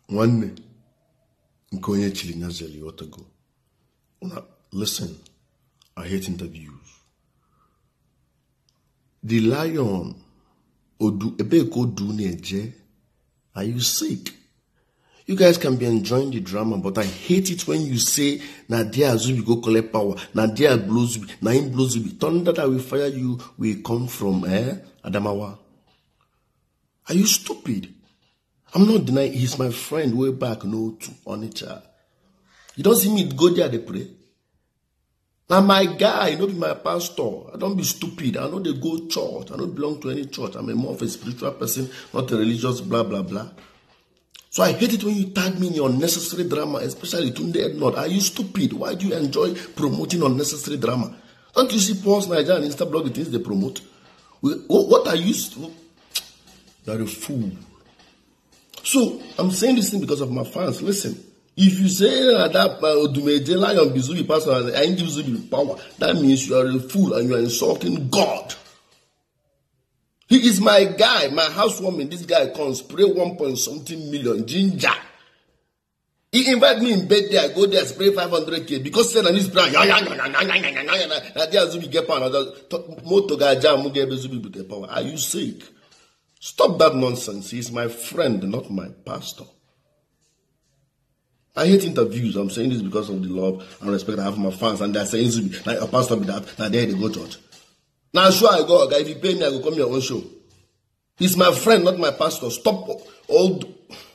One Nkoye Chilinazeli Otago. Listen, I hate interviews. The lion Odu Ebeko Duneje. Are you sick? You guys can be enjoying the drama, but I hate it when you say Nadia Azubi go collect power. Nadia blows Naim blows. Thunder that will fire you will come from Adamawa. Are you stupid? I'm not denying he's my friend way back no to Onitsha. You don't see me go there they pray. Now my guy, not be my pastor. I don't be stupid. I know they go church. I don't belong to any church. I'm a more of a spiritual person, not a religious blah blah blah. So I hate it when you tag me in your unnecessary drama, especially Tunde Ednord. Are you stupid? Why do you enjoy promoting unnecessary drama? Don't you see Pulse Niger and Instablog, the things they promote? What are you? You're a fool. So I'm saying this thing because of my fans. Listen. If you say that Odumeje Lion Bizubi pastor I ain't give Zubi power, that means you are a fool and you are insulting God. He is my guy, my housewarming. This guy can spray 1.something million ginger. He invite me in bed there, I go there, spray 500K because said on his brand, are you sick? Stop that nonsense. He's my friend, not my pastor. I hate interviews. I'm saying this because of the love and respect I have for my fans. And they're saying, Zubi, like a pastor be that, now there they go church. Now, sure, I go, okay, if you pay me, I will come your own show. He's my friend, not my pastor. Stop all.